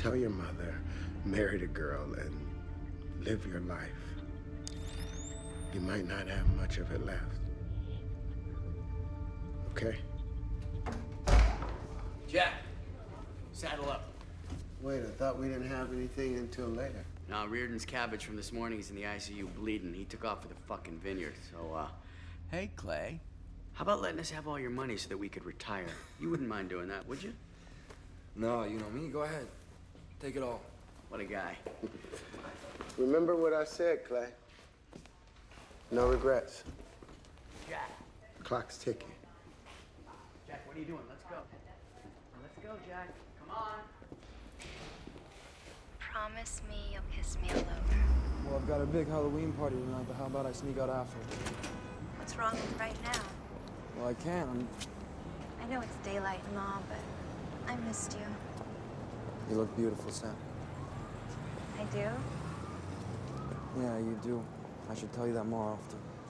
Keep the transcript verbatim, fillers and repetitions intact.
Tell your mother, marry the girl and live your life. You might not have much of it left. Okay? Jack, saddle up. Wait, I thought we didn't have anything until later. Now, Reardon's cabbage from this morning is in the I C U bleeding. He took off for the fucking vineyard. So, uh, hey, Clay, how about letting us have all your money so that we could retire? You wouldn't mind doing that, would you? No, you know me. Go ahead. Take it all. What a guy. Remember what I said, Clay. No regrets. Jack. Clock's ticking. Jack, what are you doing? Let's go. Let's go, Jack. Come on. Promise me you'll kiss me all over. Well, I've got a big Halloween party tonight, but how about I sneak out after? What's wrong with right now? Well, I can't. I'm... I know it's daylight and all, but I missed you. You look beautiful, Sam. I do? Yeah, you do. I should tell you that more often.